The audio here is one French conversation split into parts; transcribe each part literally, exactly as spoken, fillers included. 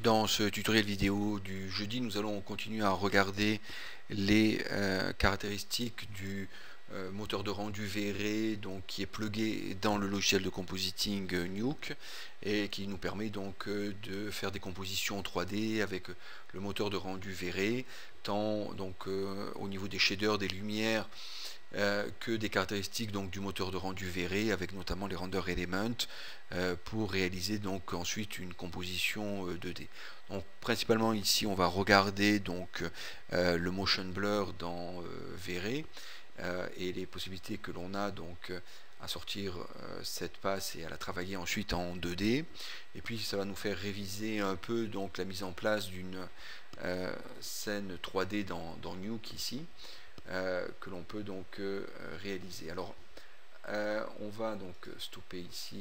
Dans ce tutoriel vidéo du jeudi, nous allons continuer à regarder les euh, caractéristiques du euh, moteur de rendu V R, donc qui est plugué dans le logiciel de compositing euh, Nuke et qui nous permet donc euh, de faire des compositions trois D avec le moteur de rendu V R, tant donc euh, au niveau des shaders, des lumières, Euh, que des caractéristiques donc du moteur de rendu V R, avec notamment les render elements euh, pour réaliser donc ensuite une composition euh, deux D. Donc principalement ici on va regarder donc euh, le motion blur dans euh, V R euh, et les possibilités que l'on a donc à sortir euh, cette passe et à la travailler ensuite en deux D. Et puis ça va nous faire réviser un peu donc la mise en place d'une euh, scène trois D dans, dans Nuke ici. Euh, que l'on peut donc euh, réaliser. Alors euh, on va donc stopper ici,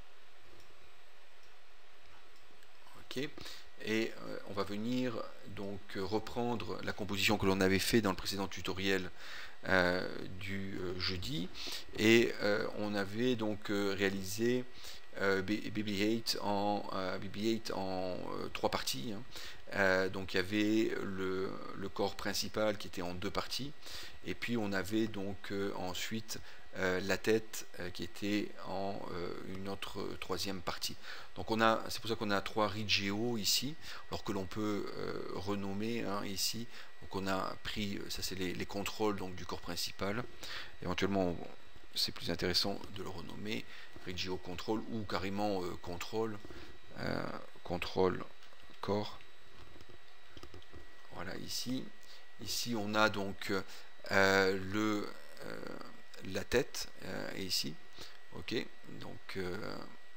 ok, et euh, on va venir donc reprendre la composition que l'on avait fait dans le précédent tutoriel euh, du euh, jeudi, et euh, on avait donc euh, réalisé euh, B B huit en, euh, B B huit en euh, trois parties, hein. Euh, donc il y avait le, le corps principal qui était en deux parties, et puis on avait donc euh, ensuite euh, la tête euh, qui était en euh, une autre euh, troisième partie. Donc on a, c'est pour ça qu'on a trois Rigeo ici, alors que l'on peut euh, renommer hein, ici. Donc on a pris, ça c'est les, les contrôles donc du corps principal. Éventuellement c'est plus intéressant de le renommer Rigeo Control ou carrément euh, contrôle, euh, contrôle corps. Voilà, ici, ici on a donc euh, le, euh, la tête, euh, et ici, ok, donc euh,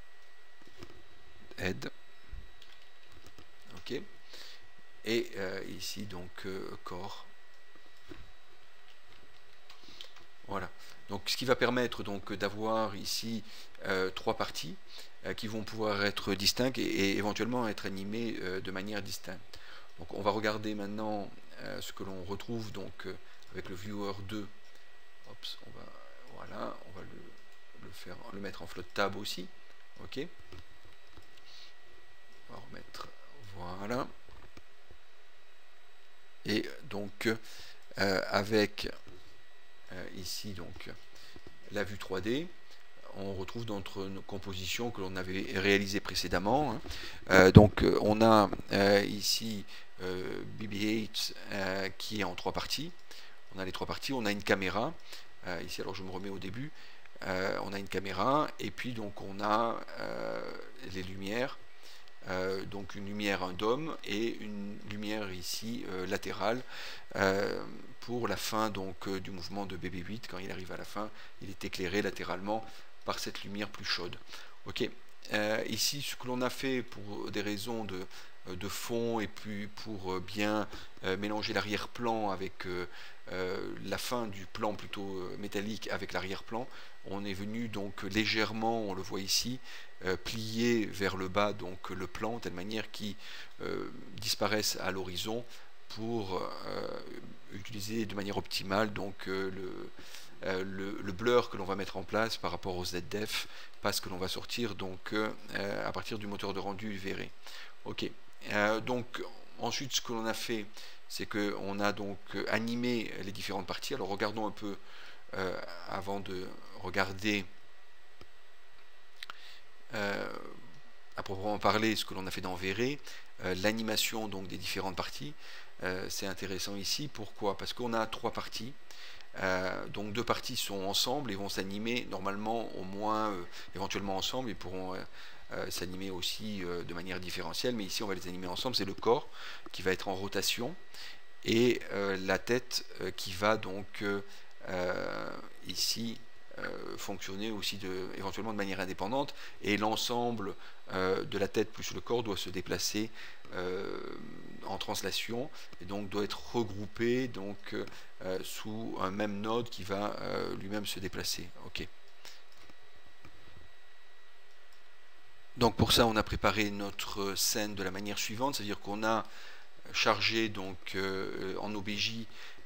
head, ok, et euh, ici donc euh, corps. Voilà, donc ce qui va permettre donc d'avoir ici euh, trois parties euh, qui vont pouvoir être distinctes et, et éventuellement être animées euh, de manière distincte. Donc on va regarder maintenant euh, ce que l'on retrouve donc euh, avec le viewer deux. Ops, on va, voilà, on va le, le faire, le mettre en float tab aussi. Ok. On va remettre, voilà. Et donc euh, avec euh, ici donc la vue trois D, on retrouve notre composition que l'on avait réalisée précédemment, hein. Euh, donc on a euh, ici euh, B B huit euh, qui est en trois parties. On a les trois parties, on a une caméra euh, ici, alors je me remets au début, euh, on a une caméra et puis donc on a euh, les lumières, euh, donc une lumière un dôme et une lumière ici euh, latérale euh, pour la fin donc euh, du mouvement de B B huit. Quand il arrive à la fin, il est éclairé latéralement par cette lumière plus chaude. Ok. Euh, ici, ce que l'on a fait pour des raisons de, de fond et puis pour bien euh, mélanger l'arrière-plan avec euh, euh, la fin du plan plutôt euh, métallique avec l'arrière-plan, on est venu donc légèrement, on le voit ici, euh, plier vers le bas donc le plan de telle manière qu'il euh, disparaisse à l'horizon pour euh, utiliser de manière optimale donc euh, le Euh, le, le blur que l'on va mettre en place par rapport au Z D F, parce que l'on va sortir donc euh, à partir du moteur de rendu V R. Ok. Euh, donc ensuite ce que l'on a fait, c'est que on a donc animé les différentes parties. Alors regardons un peu euh, avant de regarder euh, à proprement parler ce que l'on a fait dans V R, euh, l'animation donc des différentes parties. Euh, c'est intéressant ici. Pourquoi? Parce qu'on a trois parties. Euh, donc deux parties sont ensemble et vont s'animer normalement au moins euh, éventuellement ensemble et pourront euh, euh, s'animer aussi euh, de manière différentielle, mais ici on va les animer ensemble. C'est le corps qui va être en rotation et euh, la tête euh, qui va donc euh, ici euh, fonctionner aussi de, éventuellement de manière indépendante, et l'ensemble euh, de la tête plus le corps doit se déplacer euh, en translation et donc doit être regroupé donc euh, sous un même node qui va euh, lui-même se déplacer. Ok. Donc pour ça on a préparé notre scène de la manière suivante, c'est-à-dire qu'on a chargé donc euh, en O B J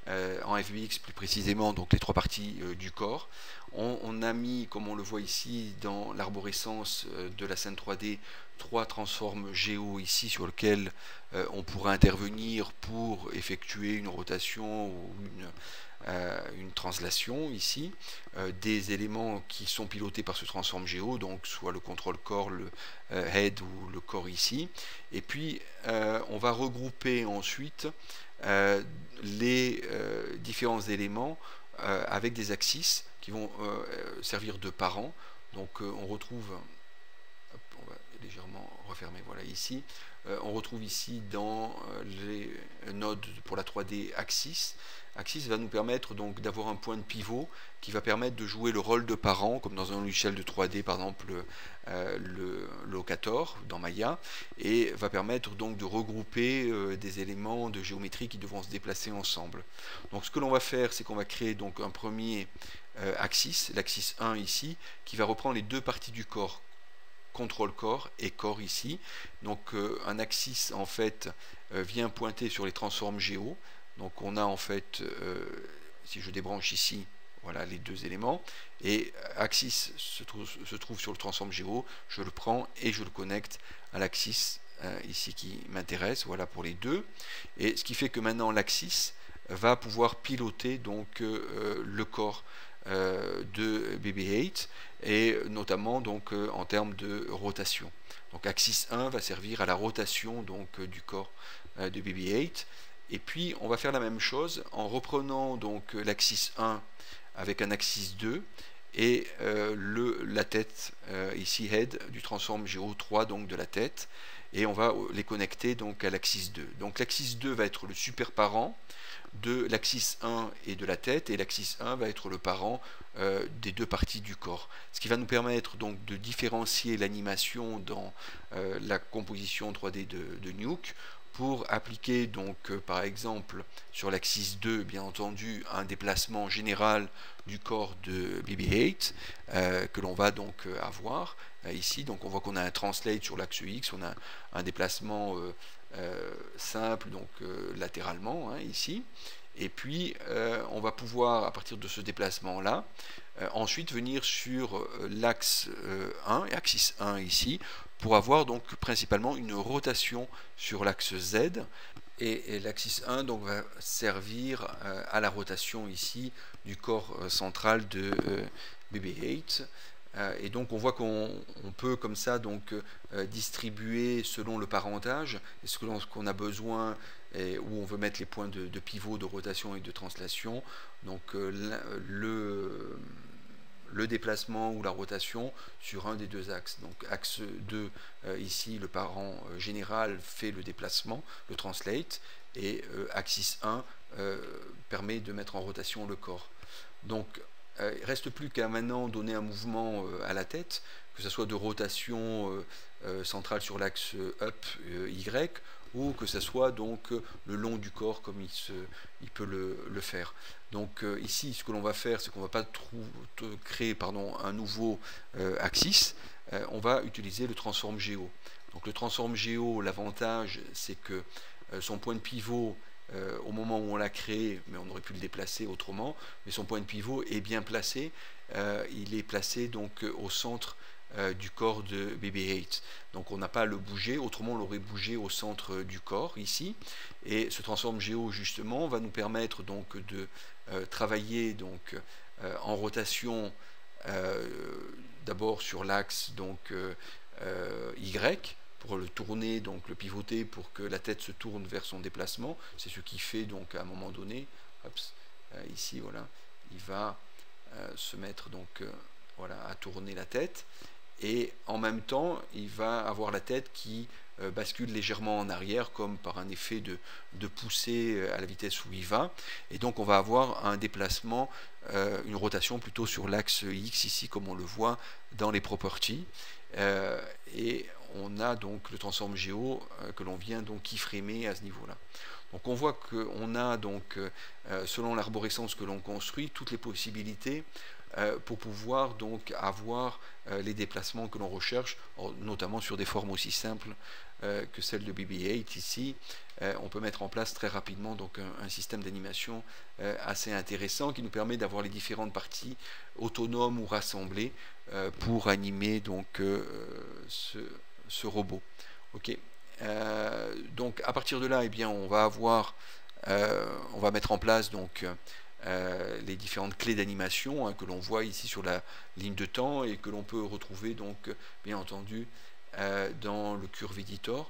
euh, en F B X plus précisément, donc les trois parties euh, du corps. On, on a mis, comme on le voit ici, dans l'arborescence euh, de la scène trois D, trois transformes géo ici sur lesquels euh, on pourra intervenir pour effectuer une rotation ou une, euh, une translation ici, euh, des éléments qui sont pilotés par ce transform géo, donc soit le contrôle corps, le euh, head ou le corps ici. Et puis euh, on va regrouper ensuite euh, les euh, différents éléments euh, avec des axes qui vont euh, servir de parents. Donc euh, on retrouve, hop, on va légèrement refermer, voilà ici, euh, on retrouve ici dans euh, les nodes pour la trois D Axis. Axis va nous permettre donc d'avoir un point de pivot qui va permettre de jouer le rôle de parent, comme dans un logiciel de trois D, par exemple euh, le, le Locator dans Maya, et va permettre donc de regrouper euh, des éléments de géométrie qui devront se déplacer ensemble. Donc ce que l'on va faire, c'est qu'on va créer donc un premier euh, axis, l'axis un ici, qui va reprendre les deux parties du corps, contrôle corps et corps ici. Donc euh, un axis en fait euh, vient pointer sur les transformes géo. Donc on a en fait, euh, si je débranche ici, voilà les deux éléments, et axis se trouve, se trouve sur le transform géo, je le prends et je le connecte à l'axis euh, ici qui m'intéresse, voilà pour les deux. Et ce qui fait que maintenant l'axis va pouvoir piloter donc euh, le corps euh, de B B huit, et notamment donc euh, en termes de rotation. Donc axis un va servir à la rotation donc euh, du corps euh, de B B huit. Et puis on va faire la même chose en reprenant donc l'axis un avec un axis deux et euh, le, la tête euh, ici head du transform géo trois donc de la tête, et on va les connecter donc à l'axis deux. Donc l'axis deux va être le super parent de l'axis un et de la tête, et l'axis un va être le parent euh, des deux parties du corps. Ce qui va nous permettre donc de différencier l'animation dans euh, la composition trois D de, de Nuke, pour appliquer donc euh, par exemple sur l'axis deux bien entendu un déplacement général du corps de B B huit euh, que l'on va donc euh, avoir euh, ici. Donc on voit qu'on a un translate sur l'axe X, on a un déplacement euh, euh, simple donc euh, latéralement hein, ici, et puis euh, on va pouvoir à partir de ce déplacement là euh, ensuite venir sur euh, l'axe euh, un, axis un ici, pour avoir donc principalement une rotation sur l'axe Z, et, et l'axis un donc va servir euh, à la rotation ici du corps euh, central de euh, B B huit. Euh, et donc on voit qu'on peut comme ça donc euh, distribuer selon le parentage et ce que l'on qu'on a besoin, et où on veut mettre les points de, de pivot, de rotation et de translation. Donc euh, le le déplacement ou la rotation sur un des deux axes. Donc axe deux, euh, ici le parent euh, général fait le déplacement, le translate, et euh, axis un euh, permet de mettre en rotation le corps. Donc euh, il ne reste plus qu'à maintenant donner un mouvement euh, à la tête, que ce soit de rotation euh, euh, centrale sur l'axe up euh, Y, ou que ce soit donc le long du corps comme il, se, il peut le, le faire. Donc euh, ici, ce que l'on va faire, c'est qu'on ne va pas trouver, créer pardon, un nouveau euh, axis, euh, on va utiliser le transform géo. Donc le transform géo, l'avantage, c'est que euh, son point de pivot, euh, au moment où on l'a créé, mais on aurait pu le déplacer autrement, mais son point de pivot est bien placé, euh, il est placé donc au centre Euh, du corps de B B huit. Donc on n'a pas à le bouger, autrement on l'aurait bougé au centre du corps ici. Et ce transform géo justement va nous permettre donc de euh, travailler donc euh, en rotation euh, d'abord sur l'axe donc euh, euh, Y, pour le tourner, donc le pivoter pour que la tête se tourne vers son déplacement. C'est ce qui fait donc à un moment donné, hop, euh, ici voilà, il va euh, se mettre donc euh, voilà, à tourner la tête. Et en même temps, il va avoir la tête qui euh, bascule légèrement en arrière, comme par un effet de, de poussée à la vitesse où il va. Et donc on va avoir un déplacement, euh, une rotation plutôt sur l'axe X ici, comme on le voit dans les properties. Euh, et on a donc le transform géo euh, que l'on vient donc keyframer à ce niveau-là. Donc on voit qu'on a donc, euh, selon l'arborescence que l'on construit, toutes les possibilités euh, pour pouvoir donc avoir euh, les déplacements que l'on recherche, notamment sur des formes aussi simples euh, que celle de B B huit ici. Euh, on peut mettre en place très rapidement donc un, un système d'animation euh, assez intéressant qui nous permet d'avoir les différentes parties autonomes ou rassemblées euh, pour animer donc euh, ce, ce robot. Ok. Euh, donc à partir de là, eh bien, on va avoir, euh, on va mettre en place donc euh, les différentes clés d'animation hein, que l'on voit ici sur la ligne de temps et que l'on peut retrouver donc bien entendu euh, dans le Curve Editor.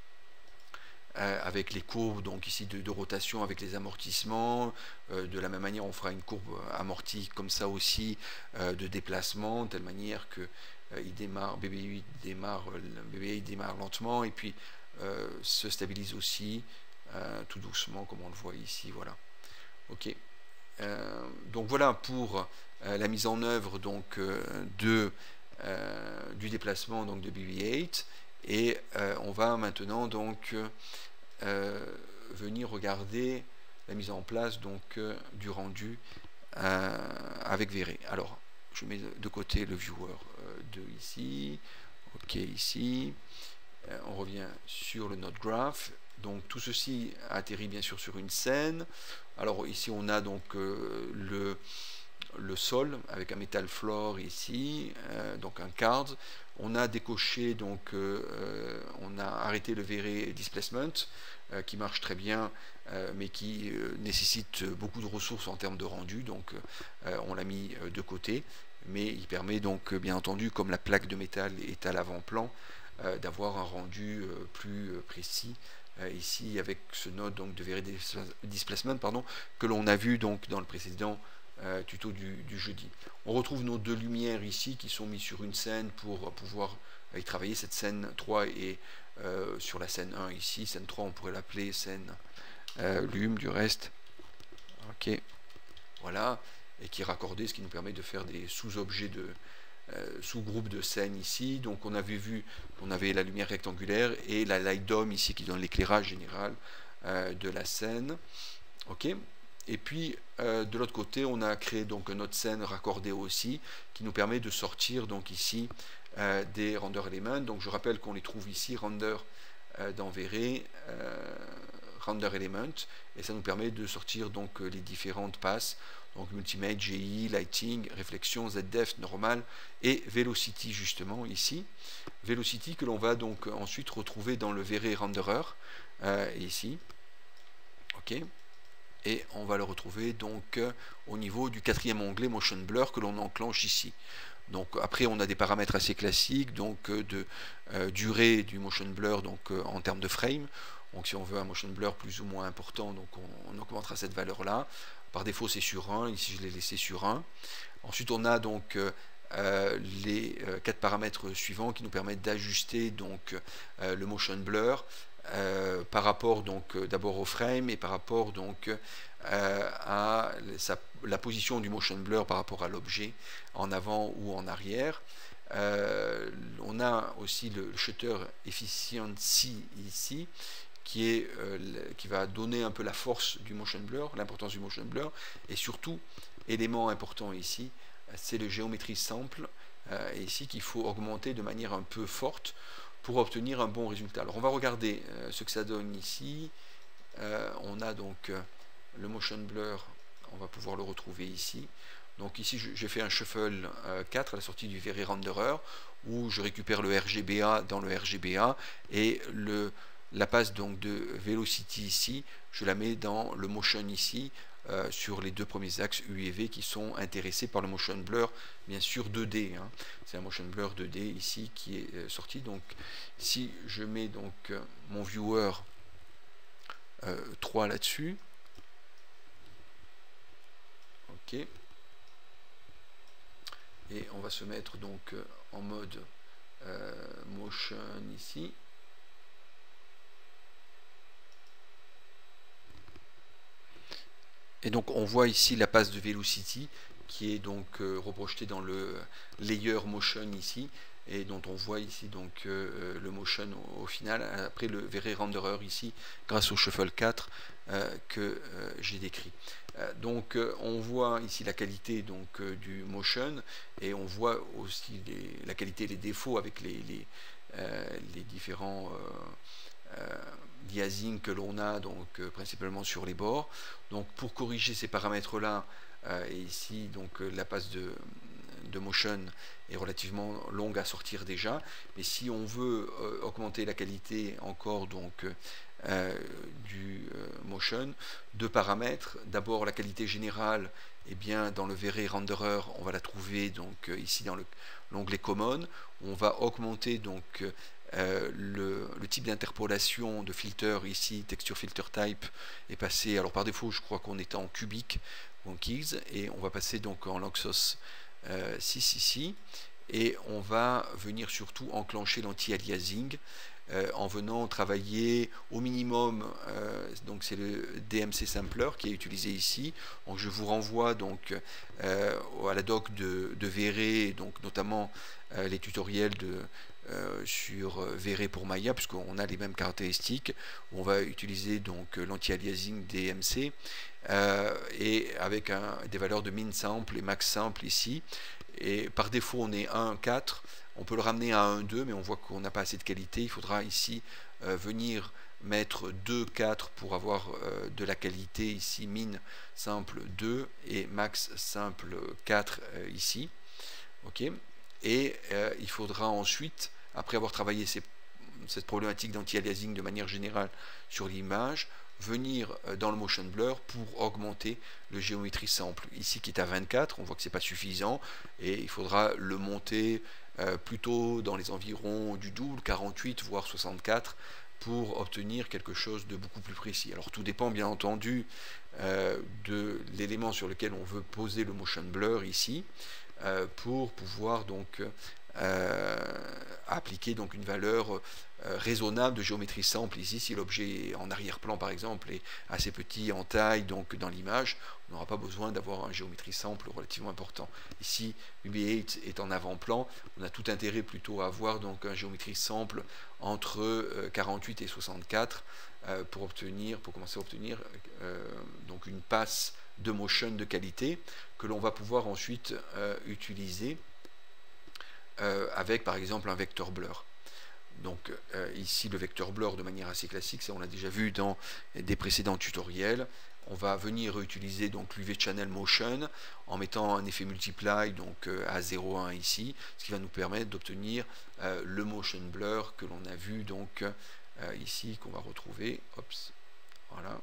Euh, avec les courbes donc ici de, de rotation avec les amortissements, euh, de la même manière on fera une courbe amortie comme ça aussi euh, de déplacement, de telle manière que euh, il démarre, B B huit démarre, B B huit démarre lentement et puis euh, se stabilise aussi euh, tout doucement comme on le voit ici, voilà. Ok. Euh, donc voilà pour euh, la mise en œuvre donc euh, de euh, du déplacement donc de B B huit. Et euh, on va maintenant donc euh, venir regarder la mise en place donc euh, du rendu euh, avec V R E. Alors, je mets de côté le viewer euh, de ici. Ok, ici. Euh, on revient sur le node graph. Donc tout ceci atterrit bien sûr sur une scène. Alors ici on a donc euh, le le sol avec un metal floor ici, euh, donc un card. On a décoché, donc euh, on a arrêté le V R E displacement euh, qui marche très bien, euh, mais qui euh, nécessite beaucoup de ressources en termes de rendu, donc euh, on l'a mis de côté, mais il permet donc bien entendu, comme la plaque de métal est à l'avant-plan, euh, d'avoir un rendu euh, plus précis. Euh, ici avec ce node donc de V R E displacement pardon, que l'on a vu donc dans le précédent Euh, tuto du, du jeudi. On retrouve nos deux lumières ici qui sont mises sur une scène pour pouvoir y travailler. Cette scène trois est euh, sur la scène un ici. Scène trois, on pourrait l'appeler scène euh, Lume du reste. Ok, voilà, et qui est raccordée, ce qui nous permet de faire des sous-objets de euh, sous-groupes de scènes ici. Donc on avait vu, on avait la lumière rectangulaire et la light dome ici qui donne l'éclairage général euh, de la scène. Ok. Et puis, euh, de l'autre côté, on a créé donc une autre scène raccordée aussi, qui nous permet de sortir donc ici euh, des render elements. Donc, je rappelle qu'on les trouve ici, render euh, dans V R E, euh, render element, et ça nous permet de sortir donc les différentes passes, donc multimate, G I, lighting, réflexion, Z D F, normal, et velocity justement ici. Velocity que l'on va donc ensuite retrouver dans le V R E renderer, euh, ici. Ok. Et on va le retrouver donc euh, au niveau du quatrième onglet Motion Blur que l'on enclenche ici. Donc après on a des paramètres assez classiques, donc euh, de euh, durée du Motion Blur donc euh, en termes de frame. Donc si on veut un Motion Blur plus ou moins important, donc on, on augmentera cette valeur là. Par défaut c'est sur un, ici je l'ai laissé sur un. Ensuite on a donc euh, euh, les euh, quatre paramètres suivants qui nous permettent d'ajuster donc euh, le Motion Blur. Euh, par rapport donc euh, d'abord au frame et par rapport donc euh, à sa, la position du motion blur par rapport à l'objet en avant ou en arrière. Euh, on a aussi le, le shutter efficiency ici qui, est, euh, qui va donner un peu la force du motion blur, l'importance du motion blur, et surtout, élément important ici, c'est le géométrie sample, euh, ici qu'il faut augmenter de manière un peu forte pour obtenir un bon résultat. Alors on va regarder euh, ce que ça donne ici. Euh, on a donc euh, le motion blur, on va pouvoir le retrouver ici. Donc ici j'ai fait un shuffle euh, quatre à la sortie du V R E renderer où je récupère le R G B A dans le R G B A et le, la passe donc de velocity ici, je la mets dans le motion ici. Euh, sur les deux premiers axes U et V qui sont intéressés par le motion blur, bien sûr deux D. Hein. C'est un motion blur deux D ici qui est euh, sorti. Donc, si je mets donc euh, mon viewer euh, trois là-dessus, ok, et on va se mettre donc euh, en mode euh, motion ici. Et donc on voit ici la passe de velocity qui est donc euh, reprojetée dans le layer motion ici et dont on voit ici donc euh, le motion au, au final, après le V-Ray renderer ici, grâce au Shuffle quatre euh, que euh, j'ai décrit. Euh, donc euh, on voit ici la qualité donc, euh, du motion, et on voit aussi les, la qualité et les défauts avec les, les, euh, les différents euh, euh, biasing que l'on a donc euh, principalement sur les bords. Donc pour corriger ces paramètres là, euh, et ici donc euh, la passe de, de motion est relativement longue à sortir déjà, mais si on veut euh, augmenter la qualité encore donc euh, du euh, motion, deux paramètres. D'abord la qualité générale, et eh bien dans le V-Ray renderer on va la trouver donc euh, ici dans l'onglet common. On va augmenter donc Euh, le, le type d'interpolation de filter ici, texture filter type, est passé, alors par défaut je crois qu'on était en cubique ou en keys, et on va passer donc en Lanczos euh, six ici, et on va venir surtout enclencher l'anti-aliasing euh, en venant travailler au minimum, euh, donc c'est le D M C sampler qui est utilisé ici. Donc je vous renvoie donc euh, à la doc de, de V-Ray, donc notamment euh, les tutoriels de Euh, sur V-Ray pour Maya, puisqu'on a les mêmes caractéristiques. On va utiliser donc l'anti-aliasing D M C euh, et avec un, des valeurs de min sample et max sample ici. Et par défaut on est un quatre, on peut le ramener à un deux, mais on voit qu'on n'a pas assez de qualité. Il faudra ici euh, venir mettre deux quatre pour avoir euh, de la qualité ici, min simple deux et max simple quatre euh, ici. Ok. Et euh, il faudra ensuite, après avoir travaillé ces, cette problématique d'anti-aliasing de manière générale sur l'image, venir dans le motion blur pour augmenter le géométrie sample. Ici qui est à vingt-quatre, on voit que ce n'est pas suffisant, et il faudra le monter euh, plutôt dans les environs du double, quarante-huit voire soixante-quatre, pour obtenir quelque chose de beaucoup plus précis. Alors tout dépend bien entendu euh, de l'élément sur lequel on veut poser le motion blur ici, euh, pour pouvoir donc euh, appliquer donc une valeur euh, raisonnable de géométrie sample. Ici, si l'objet en arrière-plan par exemple est assez petit en taille, donc dans l'image, on n'aura pas besoin d'avoir un géométrie sample relativement important. Ici, B B huit est en avant-plan, on a tout intérêt plutôt à avoir donc un géométrie sample entre euh, quarante-huit et soixante-quatre euh, pour obtenir, pour commencer à obtenir euh, donc une passe de motion de qualité que l'on va pouvoir ensuite euh, utiliser euh, avec par exemple un vecteur blur. Donc euh, ici le vecteur blur de manière assez classique, ça on l'a déjà vu dans des précédents tutoriels. On va venir utiliser donc l'U V Channel Motion en mettant un effet multiply donc euh, à zéro virgule un ici, ce qui va nous permettre d'obtenir euh, le motion blur que l'on a vu donc euh, ici, qu'on va retrouver. Ops, voilà.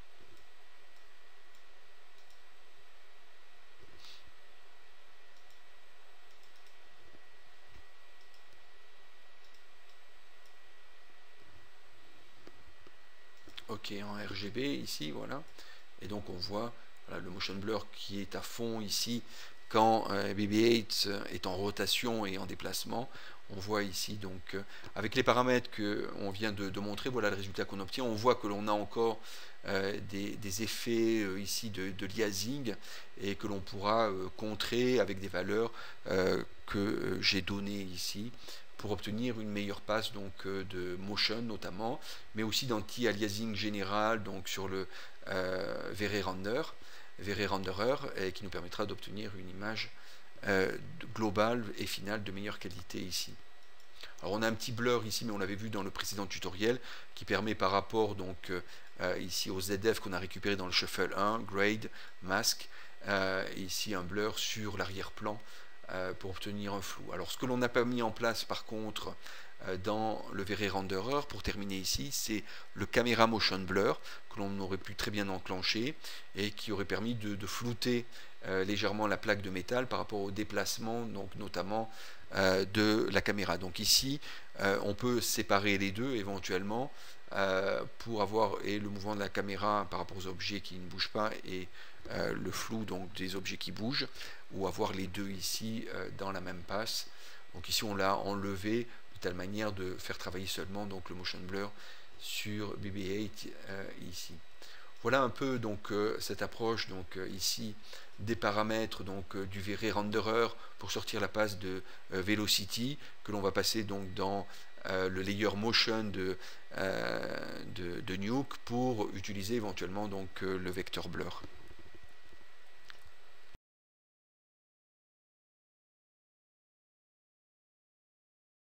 Ok, en R G B ici, voilà. Et donc on voit voilà, le motion blur qui est à fond ici quand euh, B B huit est en rotation et en déplacement. On voit ici donc euh, avec les paramètres qu'on vient de, de montrer, voilà le résultat qu'on obtient. On voit que l'on a encore euh, des, des effets euh, ici de, de liasing et que l'on pourra euh, contrer avec des valeurs euh, que euh, j'ai données ici, pour obtenir une meilleure passe donc euh, de motion notamment, mais aussi d'anti-aliasing général donc sur le euh, V-Ray render, V-Ray renderer, et qui nous permettra d'obtenir une image euh, globale et finale de meilleure qualité ici. Alors on a un petit blur ici, mais on l'avait vu dans le précédent tutoriel, qui permet par rapport donc euh, ici au Z F qu'on a récupéré dans le Shuffle un, Grade, Mask, euh, et ici un blur sur l'arrière-plan pour obtenir un flou. Alors ce que l'on n'a pas mis en place par contre euh, dans le V-Ray renderer, pour terminer ici, c'est le camera motion blur que l'on aurait pu très bien enclencher et qui aurait permis de, de flouter euh, légèrement la plaque de métal par rapport au déplacement, donc notamment euh, de la caméra. Donc ici euh, on peut séparer les deux éventuellement euh, pour avoir et le mouvement de la caméra par rapport aux objets qui ne bougent pas et euh, le flou donc des objets qui bougent, ou avoir les deux ici euh, dans la même passe. Donc ici on l'a enlevé de telle manière de faire travailler seulement donc le motion blur sur B B huit euh, ici. Voilà un peu donc euh, cette approche donc euh, ici des paramètres donc, du V-Ray Renderer pour sortir la passe de euh, Velocity, que l'on va passer donc dans euh, le layer Motion de, euh, de, de Nuke pour utiliser éventuellement donc, euh, le vecteur blur.